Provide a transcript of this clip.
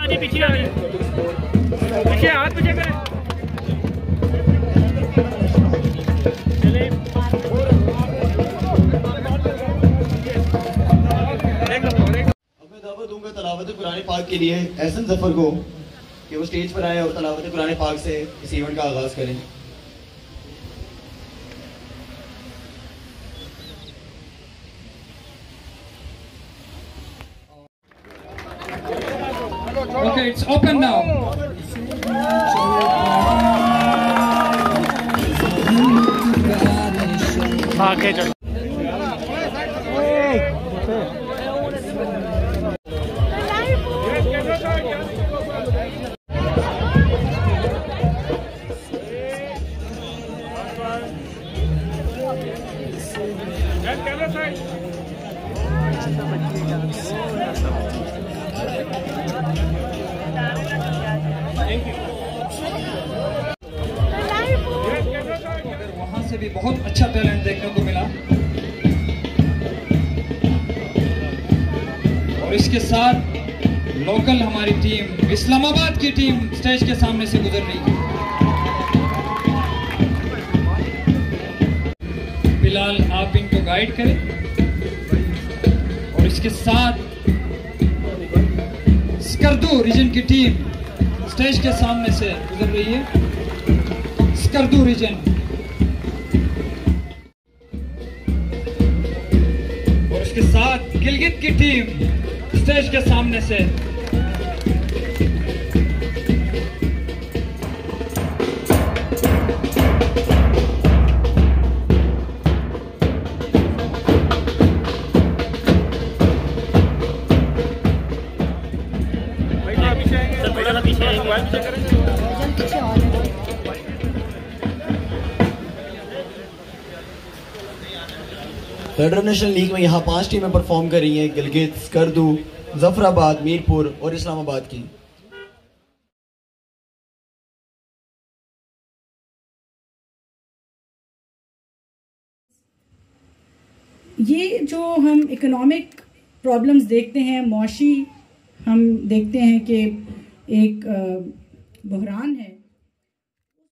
पीछे आ रही है, पीछे हाथ पीछे करें। अब मैं दावत दूंगा तलावत कुरान पाक के लिए एहसन जफर को कि वो स्टेज पर आए और तलावत कुरान पाक से इस इवेंट का आगाज करें। Okay, it's open now. आगे चलो। वहां से भी बहुत अच्छा टैलेंट देखने को मिला और इसके साथ लोकल हमारी टीम इस्लामाबाद की टीम स्टेज के सामने से गुजर रही है। फिलहाल आप इनको गाइड करें और इसके साथ स्कर्दू रीजन की टीम स्टेज के सामने से गुजर रही है। स्कर्दू रीजन और इसके साथ गिलगित की टीम स्टेज के सामने से। फेडरल नेशनल लीग में यहाँ 5 टीमें परफॉर्म कर रही हैं, गिलगित, स्कर्दू, मुजफ्फराबाद, मीरपुर और इस्लामाबाद की। ये जो हम इकोनॉमिक प्रॉब्लम्स देखते हैं, मौशी हम देखते हैं कि एक बहरान है।